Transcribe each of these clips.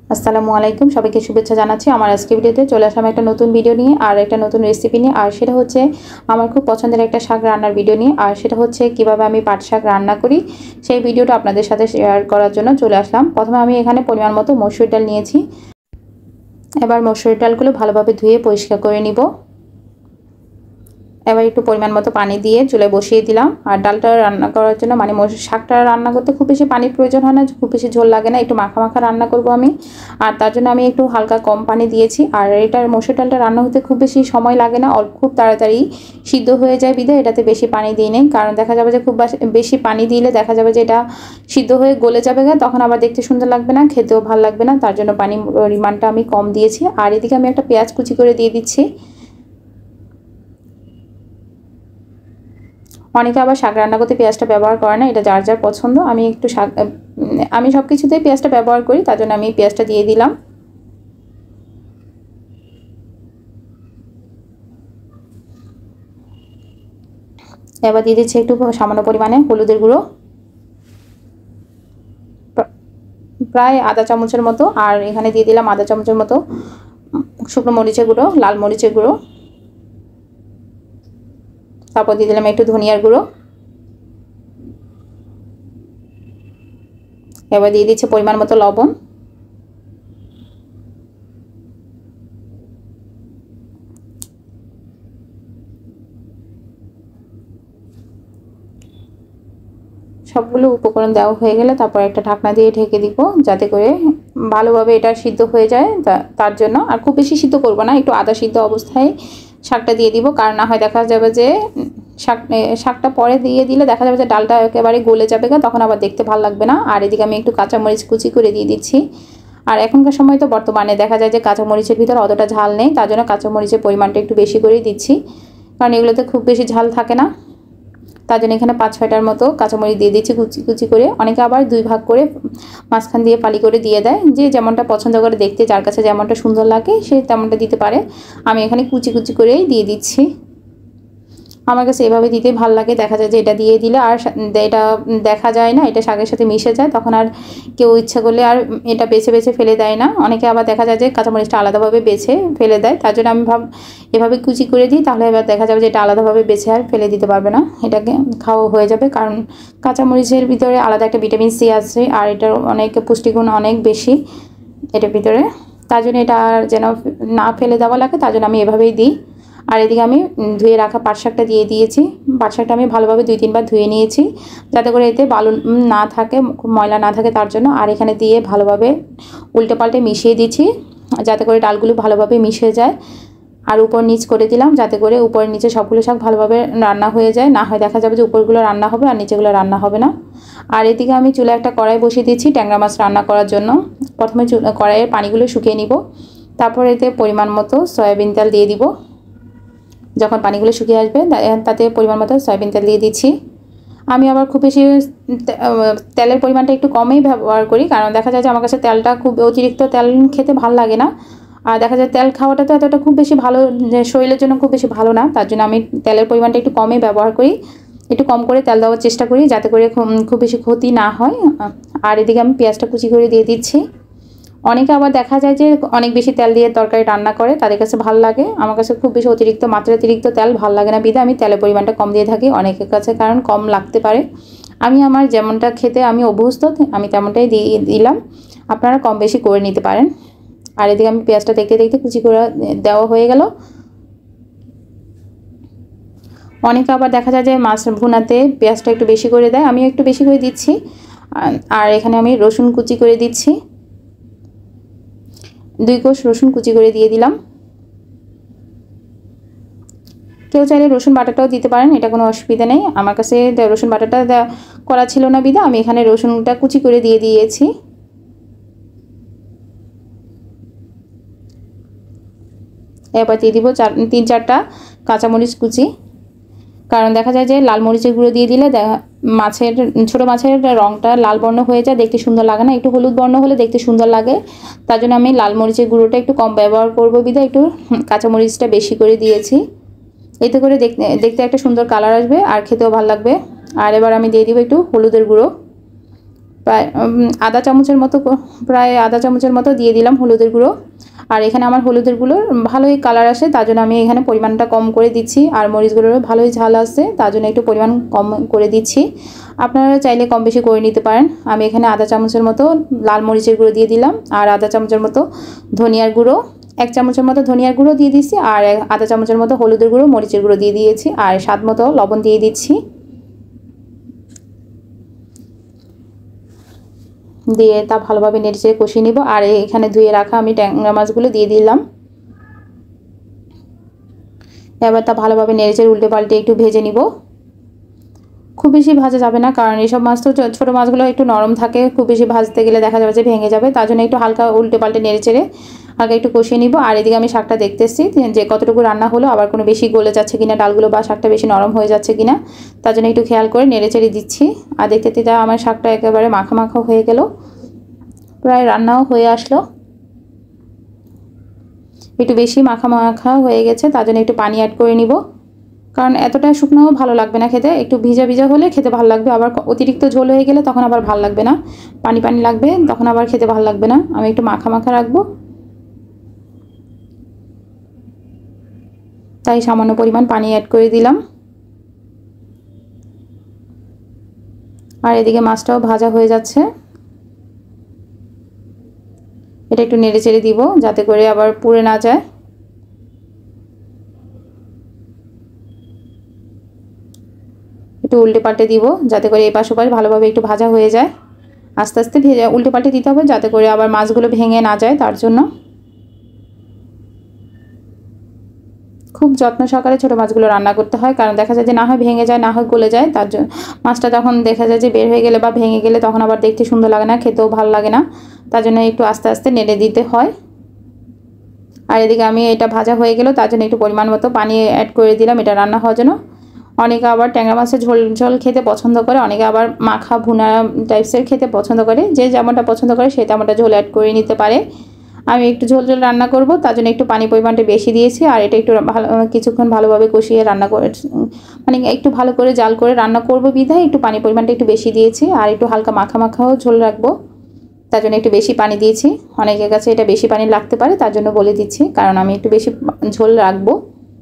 আসসালামু আলাইকুম, সবাইকে শুভেচ্ছা জানাচ্ছি। আমার আজকে ভিডিওতে চলে আসলাম একটা নতুন ভিডিও নিয়ে আর একটা নতুন রেসিপি নিয়ে। আর সেটা হচ্ছে আমার খুব পছন্দের একটা শাক রান্নার ভিডিও নিয়ে। আর সেটা হচ্ছে কিভাবে আমি পাট শাক রান্না করি, সেই ভিডিওটা আপনাদের সাথে শেয়ার করার জন্য চলে আসলাম। প্রথমে আমি এখানে পরিমাণ মতো মসুর ডাল নিয়েছি। এবার মসুর ডালগুলো ভালোভাবে ধুয়ে পরিষ্কার করে নিব। এবার একটু পরিমাণ মতো পানি দিয়ে চুলায় বসিয়ে দিলাম। আর ডালটা রান্না করার জন্য শাকটা রান্না করতে খুব বেশি পানির প্রয়োজন হয় না, খুব বেশি ঝোল লাগে না, একটু মাখা মাখা রান্না করব আমি। আর তার জন্য আমি একটু হালকা কম পানি দিয়েছি। আর এটার মসুর ডালটা রান্না হতে খুব বেশি সময় লাগে না, খুব তাড়াতাড়ি সিদ্ধ হয়ে যায় বিধায় এটাতে বেশি পানি দিই নেই। কারণ দেখা যাবে যে খুব বেশি পানি দিলে দেখা যাবে যে এটা সিদ্ধ হয়ে গলে যাবে, তখন আবার দেখতে সুন্দর লাগবে না, খেতেও ভালো লাগবে না। তার জন্য পানির পরিমাণটা আমি কম দিয়েছি। আর এদিকে আমি একটা পেঁয়াজ কুচি করে দিয়ে দিচ্ছি। অনেকে আবার শাক রান্না করতে পেঁয়াজটা ব্যবহার করে না, এটা যার যার পছন্দ। আমি সব কিছুতেই পেঁয়াজটা ব্যবহার করি, তার জন্য আমি পেঁয়াজটা দিয়ে দিলাম। এবার দিয়ে দিচ্ছি একটু সামান্য পরিমাণে হলুদের গুঁড়ো, প্রায় আধা চামচের মতো। আর এখানে দিয়ে দিলাম আধা চামচের মতো শুকনো মরিচের গুঁড়ো, লাল মরিচের গুঁড়ো। তারপর দিয়ে দিলাম একটু ধনিয়ার গুঁড়ো। এবার দিয়ে দিচ্ছি পরিমাণ মতো লবণ। সবগুলো উপকরণ দেওয়া হয়ে গেলে তারপর একটা ঢাকনা দিয়ে ঢেকে দিব, যাতে করে ভালোভাবে এটা সিদ্ধ হয়ে যায়। তার জন্য আর খুব বেশি সিদ্ধ করব না, একটু আধা সিদ্ধ অবস্থায় শাকটা দিয়ে দিব। কারণ না হয় দেখা যাবে যে শাকটা পরে দিয়ে দিলে দেখা যাবে যে ডালটা একেবারে গলে যাবে, তখন আবার দেখতে ভালো লাগবে না। আর এদিকে আমি একটু কাঁচামরিচ কুচি করে দিয়ে দিচ্ছি। আর এখনকার সময় তো বর্তমানে দেখা যায় যে কাঁচামরিচের ভিতরে অতটা ঝাল নেই, তার জন্য কাঁচামরিচের পরিমাণটা একটু বেশি করেই দিচ্ছি, কারণ এগুলোতে খুব বেশি ঝাল থাকে না। তার জন্য এখানে 5-6টার মতো কাঁচামরিচ দিয়ে দিচ্ছি কুচি কুচি করে। অনেকে আবার 2 ভাগ করে মাঝখান দিয়ে ফালি করে দিয়ে দেয়, যে যেমনটা পছন্দ করে দেখতে, যার কাছে যেমনটা সুন্দর লাগে সে তেমনটা দিতে পারে। আমি এখানে কুচি কুচি করেই দিয়ে দিচ্ছি। আমার কাছে এভাবে দিতেই ভালো লাগে। দেখা যায় যে এটা দিয়ে দিলে আর এটা দেখা যায় না, এটা শাকের সাথে মিশে যায়, তখন আর কেউ ইচ্ছা করলে আর এটা বেছে বেছে ফেলে দেয় না। অনেকে আবার দেখা যায় যে কাঁচামরিচটা আলাদাভাবে বেছে ফেলে দেয়, তার জন্য আমি এভাবে কুচি করে দিই। তাহলে এবার দেখা যাবে যে এটা আলাদাভাবে বেছে আর ফেলে দিতে পারবে না, এটাকে খাওয়া হয়ে যাবে। কারণ কাঁচামরিচের ভিতরে আলাদা একটা ভিটামিন সি আছে, আর এটার অনেক পুষ্টিগুণ অনেক বেশি এটার ভিতরে। তার জন্য এটা আর যেন না ফেলে দেওয়া লাগে, তার জন্য আমি এভাবেই দিই। আর এদিকে আমি ধুয়ে রাখা পাট শাকটা দিয়ে দিয়েছি। পাট শাকটা আমি ভালোভাবে 2-3 বার ধুয়ে নিয়েছি, যাতে করে এতে বালু না থাকে, ময়লা না থাকে তার জন্য। আর এখানে দিয়ে ভালোভাবে উল্টে পাল্টে মিশিয়ে দিচ্ছি, যাতে করে ডালগুলো ভালোভাবে মিশে যায়। আর উপর নিচ করে দিলাম, যাতে করে উপর নিচে সবগুলো শাক ভালোভাবে রান্না হয়ে যায়। না হয় দেখা যাবে যে উপরগুলো রান্না হবে আর নিচেগুলো রান্না হবে না। আর এদিকে আমি চুলায় একটা কড়াই বসিয়ে দিচ্ছি ট্যাংরা মাছ রান্না করার জন্য। প্রথমে কড়াইয়ের পানিগুলো শুকিয়ে নিব, তারপর এতে পরিমাণ মতো সয়াবিন তেল দিয়ে দিব। যখন পানিগুলো শুকিয়ে আসবে তাতে পরিমাণ মতো সয়াবিন তেল দিয়ে দিচ্ছি। আমি আবার খুব বেশি তেলের পরিমাণটা একটু কমই ব্যবহার করি, কারণ দেখা যায় যে আমার কাছে তেলটা খুব অতিরিক্ত তেল খেতে ভালো লাগে না। আর দেখা যায় তেল খাওয়াটা তো এতটা খুব বেশি ভালো, শরীরের জন্য খুব বেশি ভালো না, তার জন্য আমি তেলের পরিমাণটা একটু কমই ব্যবহার করি। একটু কম করে তেল দেওয়ার চেষ্টা করি, যাতে করে খুব বেশি ক্ষতি না হয়। আর এদিকে আমি পেঁয়াজটা কুচি করে দিয়ে দিচ্ছি। অনেকে আবার দেখা যায় যে অনেক বেশি তেল দিয়ে তরকারি রান্না করে, তাদের কাছে ভালো লাগে। আমার কাছে খুব বেশি মাত্রাতিরিক্ত তেল ভালো লাগে না, বিধায় আমি তেলের পরিমাণটা কম দিয়ে থাকি অনেকের কাছে, কারণ কম লাগতে পারে। আমি আমার যেমনটা খেতে আমি অভ্যস্ত, আমি তেমনটাই দিয়ে দিলাম, আপনারা কম বেশি করে নিতে পারেন। আর এদিকে আমি পেঁয়াজটা দেখতে দেখতে কুচি করে দেওয়া হয়ে গেল। অনেকে আবার দেখা যায় যে মাছ ভুনাতে পেঁয়াজটা একটু বেশি করে দেয়, আমি একটু বেশি করে দিচ্ছি। আর এখানে আমি রসুন কুচি করে দিচ্ছি, 2 কোষ রসুন কুচি করে দিয়ে দিলাম। কেউ চাইলে রসুন বাটাটাও দিতে পারেন, এটা কোনো অসুবিধা নেই। আমার কাছে রসুন বাটাটা করা ছিল না বিধা আমি এখানে রসুনটা কুচি করে দিয়ে দিয়েছি। এবার দিয়ে দিব 3-4টা কাঁচামরিচ কুচি, কারণ দেখা যায় যে লাল মরিচের গুঁড়ো দিয়ে দিলে ছোটো মাছের রঙটা লাল বর্ণ হয়ে যায়, দেখতে সুন্দর লাগে না, একটু হলুদ বর্ণ হলে দেখতে সুন্দর লাগে। তার জন্য আমি লাল মরিচের গুঁড়োটা একটু কম ব্যবহার করব বিধায় একটু কাঁচামরিচটা বেশি করে দিয়েছি। এতে করে দেখতে একটা সুন্দর কালার আসবে আর খেতেও ভালো লাগবে। আর এবার আমি দিয়ে দিব একটু হলুদের গুঁড়ো, প্রায় আধা চামচের মতো, প্রায় আধা চামচের মতো দিয়ে দিলাম হলুদের গুঁড়ো। আর এখানে আমার হলুদের গুঁড়োর ভালোই কালার আসে, তার জন্য আমি এখানে পরিমাণটা কম করে দিচ্ছি। আর মরিচ গুঁড়োরও ভালোই ঝাল আসে, তার জন্য একটু পরিমাণ কম করে দিচ্ছি। আপনারা চাইলে কম বেশি করে নিতে পারেন। আমি এখানে আধা চামচের মতো লাল মরিচের গুঁড়ো দিয়ে দিলাম, আর আধা চামচের মতো ধনিয়ার গুঁড়ো, 1 চামচের মতো ধনিয়ার গুঁড়ো দিয়ে দিচ্ছি, আর আধা চামচের মতো হলুদের গুঁড়ো, মরিচের গুঁড়ো দিয়ে দিয়েছি, আর স্বাদ মতো লবণ দিয়ে দিচ্ছি। দিয়ে তা ভালোভাবে নেড়ে কষিয়ে নিব। আর এখানে ধুয়ে রাখা আমি ট্যাংরা মাছগুলো দিয়ে দিলাম। এবার তা ভালোভাবে নেড়ে উল্টে পাল্টে একটু ভেজে নিব। খুব বেশি ভাজা যাবে না, কারণ এইসব মাছ তো ছোটো মাছগুলো একটু নরম থাকে, খুব বেশি ভাজতে গেলে দেখা যাবে যে ভেঙে যাবে। তার জন্য একটু হালকা উল্টে পাল্টে নেড়ে হালকা একটু কষিয়ে নিব। আর এদিকে আমি শাকটা দেখতেছি যে কতটুকু রান্না হলো, আবার কোনো বেশি গলে যাচ্ছে কিনা ডালগুলো, বা শাকটা বেশি নরম হয়ে যাচ্ছে কিনা, তার জন্য একটু খেয়াল করে নেড়ে দিচ্ছি। আর দেখতে দেখতে আমার শাকটা একেবারে মাখা মাখা হয়ে গেল, প্রায় রান্নাও হয়ে আসলো। একটু বেশি মাখা মাখা হয়ে গেছে, তার জন্য একটু পানি অ্যাড করে নিব, কারণ এতটা শুকনোও ভালো লাগবে না খেতে, একটু ভিজা ভিজা হলে খেতে ভালো লাগবে। আবার অতিরিক্ত ঝোল হয়ে গেলে তখন আবার ভালো লাগবে না, পানি পানি লাগবে, তখন আবার খেতে ভালো লাগবে না। আমি একটু মাখা মাখা রাখবো, তাই সামান্য পরিমাণ পানি অ্যাড করে দিলাম। আর এদিকে মাছটাও ভাজা হয়ে যাচ্ছে, এটা একটু নেড়ে দিব যাতে করে আবার পুড়ে না যায়। একটু উল্টে পাল্টে দিব যাতে করে এই পাশ ওপাশ ভালোভাবে একটু ভাজা হয়ে যায়। আস্তে আস্তে ভেজে উল্টে পাল্টে দিতে হবে যাতে করে আবার মাছগুলো ভেঙে না যায়, তার জন্য খুব যত্ন সহকারে ছোটো মাছগুলো রান্না করতে হয়, কারণ দেখা যায় যে না হয় ভেঙে যায়, না হয় গলে যায়। তার জন্য মাছটা তখন দেখা যায় যে বের হয়ে গেলে বা ভেঙে গেলে তখন আবার দেখতে সুন্দর লাগে না, খেতেও ভালো লাগে না। তার জন্য একটু আস্তে আস্তে নেড়ে দিতে হয়। আর এদিকে আমি এটা ভাজা হয়ে গেল, তার জন্য একটু পরিমাণ মতো পানি অ্যাড করে দিলাম এটা রান্না হওয়ার জন্য। অনেকে আবার ট্যাংরা মাছের ঝোল ঝোল খেতে পছন্দ করে, অনেকে আবার মাখা ভুনা টাইপসের খেতে পছন্দ করে, যে যেমনটা পছন্দ করে সে তেমনটা ঝোল অ্যাড করে নিতে পারে। আমি একটু ঝোল ঝোল রান্না করব, তার জন্য একটু পানি পরিমাণটা বেশি দিয়েছি। আর এটা একটু ভালো কিছুক্ষণ ভালোভাবে কষিয়ে রান্না করে, মানে একটু ভালো করে জাল করে রান্না করব বিধায় একটু পানি পরিমাণটা একটু বেশি দিয়েছি। আর একটু হালকা মাখা মাখাও ঝোল রাখবো, তার জন্য একটু বেশি পানি দিয়েছি। অনেকের কাছে এটা বেশি পানি লাগতে পারে, তার জন্য বলে দিচ্ছি, কারণ আমি একটু বেশি ঝোল রাখবো।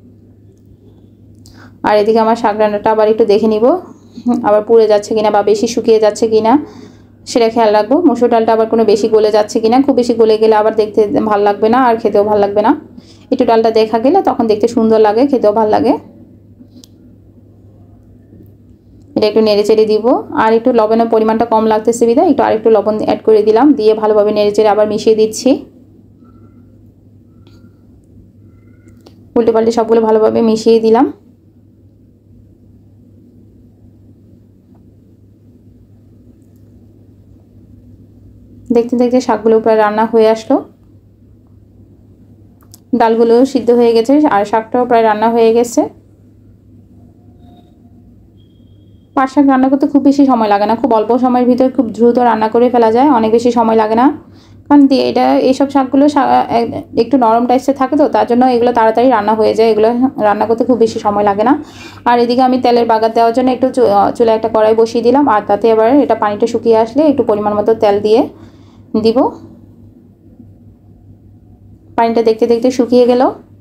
আর এদিকে আমার শাক রান্নাটা আবার একটু দেখে নিব, আবার পুড়ে যাচ্ছে কিনা বা বেশি শুকিয়ে যাচ্ছে কিনা সেটা খেয়াল রাখবো। মসুর ডালটা আবার কোনো বেশি গলে যাচ্ছে কিনা, খুব বেশি গলে গেলে আবার দেখতে ভালো লাগবে না আর খেতেও ভালো লাগবে না। একটু ডালটা দেখা গেলে তখন দেখতে সুন্দর লাগে, খেতেও ভালো লাগে। এটা একটু নেড়ে দিব। আর একটু লবণের পরিমাণটা কম লাগতেছে বিধায় একটু আরেকটু লবণ অ্যাড করে দিলাম, দিয়ে ভালোভাবে নেড়ে আবার মিশিয়ে দিচ্ছি। উল্টে পাল্টে সবগুলো ভালোভাবে মিশিয়ে দিলাম। দেখতে দেখতে শাকগুলো প্রায় রান্না হয়ে আসলো, ডালগুলো সিদ্ধ হয়ে গেছে আর শাকটাও প্রায় রান্না হয়ে গেছে। পাট শাক রান্না করতে খুব বেশি সময় লাগে না, খুব অল্প সময়ের ভিতরে খুব দ্রুত রান্না করে ফেলা যায়, অনেক বেশি সময় লাগে না। কারণ এটা এইসব শাকগুলো একটু নরম টাইপসের থাকে, তো তার জন্য এগুলো তাড়াতাড়ি রান্না হয়ে যায়, এগুলো রান্না করতে খুব বেশি সময় লাগে না। আর এদিকে আমি তেলের বাগার দেওয়ার জন্য একটু চুলায় একটা কড়াই বসিয়ে দিলাম, আর তাতে এবার এটা পানিটা শুকিয়ে আসলে একটু পরিমাণ মতো তেল দিয়ে দিব। পানিটা দেখতে দেখতে শুকিয়ে গেল,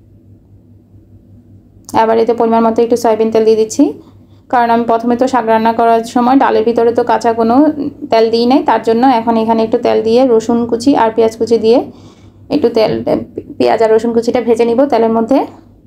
এবার এতে পরিমাণ মতো একটু সয়াবিন তেল দিয়ে দিচ্ছি, কারণ আমি প্রথমে তো শাক রান্না করার সময় ডালের ভিতরে তো কাঁচা কোনো তেল দিই নাই, তার জন্য এখন এখানে একটু তেল দিয়ে রসুন কুচি আর পেঁয়াজ কুচি দিয়ে একটু পেঁয়াজ আর রসুন কুচিটা ভেজে নিব তেলের মধ্যে।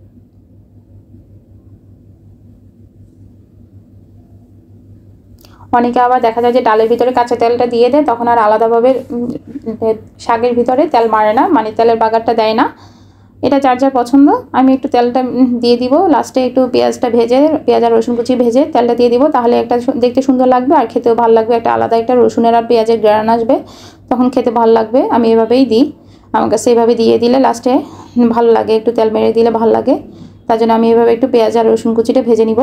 অনেকে আবার দেখা যায় যে ডালের ভিতরে কাঁচা তেলটা দিয়ে দেয়, তখন আর আলাদাভাবে শাকের ভিতরে তেল মারে না, মানে তেলের বাগারটা দেয় না। এটা যার যার পছন্দ। আমি একটু তেলটা দিয়ে দিব লাস্টে, একটু পেঁয়াজটা ভেজে, পেঁয়াজ আর রসুন কুচি ভেজে তেলটা দিয়ে দিব, তাহলে একটা দেখতে সুন্দর লাগবে আর খেতেও ভালো লাগবে, একটা আলাদা একটা রসুনের আর পেঁয়াজের গ্রান আসবে, তখন খেতে ভালো লাগবে। আমি এভাবেই দিই, আমার কাছে এভাবে দিয়ে দিলে লাস্টে ভালো লাগে, একটু তেল মেরে দিলে ভালো লাগে, তার জন্য আমি এভাবে একটু পেঁয়াজ আর রসুন কুচিটা ভেজে নিব।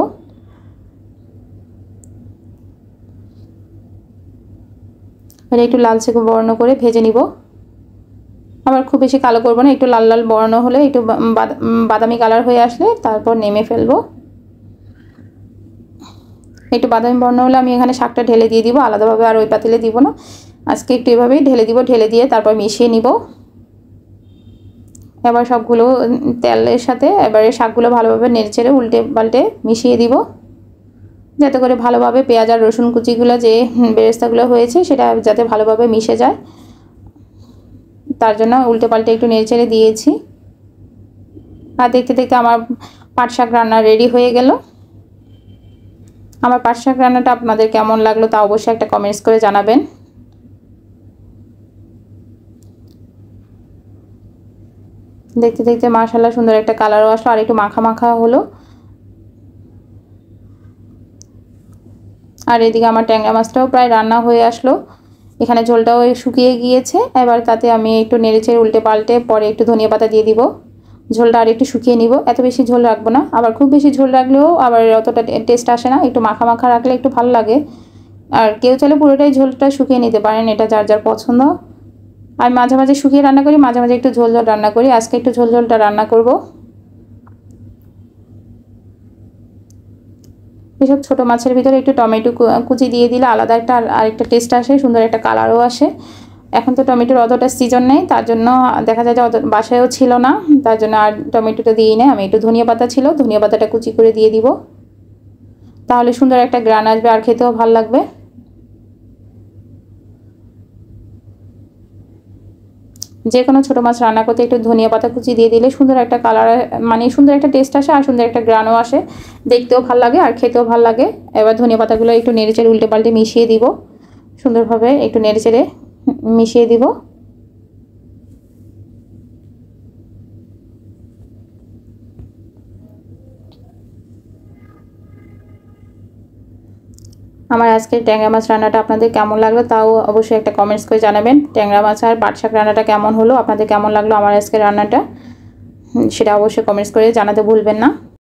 এটা একটু লালচে বর্ণ করে ভেজে নিব, আবার খুব বেশি কালো করবো না, একটু লাল লাল বর্ণ হলে, একটু বাদামি কালার হয়ে আসলে তারপর নেমে ফেলবো। একটু বাদামি বর্ণ হলে আমি এখানে শাকটা ঢেলে দিয়ে দিব, আলাদাভাবে আর ওই পাতিলে দিব না। আজকে একটু এভাবেই ঢেলে দিব, ঢেলে দিয়ে তারপর মিশিয়ে নিব। এবার সবগুলো তেলের সাথে এবারে শাকগুলো ভালোভাবে নেড়েচেড়ে উল্টে পাল্টে মিশিয়ে দিব, যাতে করে ভালোভাবে পেঁয়াজ আর রসুন কুচিগুলো যে বেরেস্তাগুলো হয়েছে সেটা যাতে ভালোভাবে মিশে যায়, তার জন্য উল্টে পাল্টে একটু নেড়েচেড়ে দিয়েছি। আর দেখতে দেখতে আমার পাট শাক রান্না রেডি হয়ে গেল। আমার পাট শাক রান্নাটা আপনাদের কেমন লাগলো তা অবশ্যই একটা কমেন্টস করে জানাবেন। দেখতে দেখতে মাশাআল্লাহ সুন্দর একটা কালারও আসলো, আর একটু মাখা মাখা হলো। আর এদিকে আমার ট্যাংরা মাছটাও প্রায় রান্না হয়ে আসলো, এখানে ঝোলটাও শুকিয়ে গিয়েছে। এবার তাতে আমি একটু নেড়েচেড়ে উল্টে পাল্টে পরে একটু ধনিয়া পাতা দিয়ে দিব, ঝোলটা আর একটু শুকিয়ে নিব। এত বেশি ঝোল রাখবো না, আবার খুব বেশি ঝোল রাখলেও আবার অতটা টেস্ট আসে না, একটু মাখা মাখা রাখলে একটু ভালো লাগে। আর কেউ চাইলে পুরোটাই ঝোলটা শুকিয়ে নিতে পারেন, এটা যার যার পছন্দ। আমি মাঝে মাঝে শুকিয়ে রান্না করি, মাঝে মাঝে একটু ঝোল ঝোল রান্না করি। আজকে একটু ঝোল ঝোলটা রান্না করব। এসব ছোটো মাছের ভিতরে একটু টমেটো কুচি দিয়ে দিলে আলাদা একটা আরেকটা টেস্ট আসে, সুন্দর একটা কালারও আসে। এখন তো টমেটোর অতটা সিজন নেই, তার জন্য দেখা যায় যে অত বাসায়ও ছিল না, তার জন্য আর টমেটোটা দিই না। আমি একটু ধনিয়া পাতা ছিল, ধনিয়া পাতাটা কুচি করে দিয়ে দিব, তাহলে সুন্দর একটা গ্রান আসবে আর খেতেও ভালো লাগবে। যে কোনো ছোটো মাছ রান্না করতে একটু ধনিয়া পাতা কুচি দিয়ে দিলে সুন্দর একটা কালার, মানে সুন্দর একটা টেস্ট আসে আর সুন্দর একটা গ্রানও আসে, দেখতেও ভালো লাগে আর খেতেও ভালো লাগে। এবার ধনিয়া পাতাগুলো একটু নেড়েচেড়ে উল্টে পাল্টে মিশিয়ে দিব, সুন্দরভাবে একটু নেড়েচেড়ে মিশিয়ে দিব। আমার আজকের ট্যাংরা মাছ রান্নাটা আপনাদের কেমন লাগলো তাও অবশ্যই একটা কমেন্টস করে জানাবেন। ট্যাংরা মাছ আর পাট শাক রান্নাটা কেমন হলো, আপনাদের কেমন লাগলো আমার আজকের রান্নাটা, সেটা অবশ্যই কমেন্টস করে জানাতে ভুলবেন না।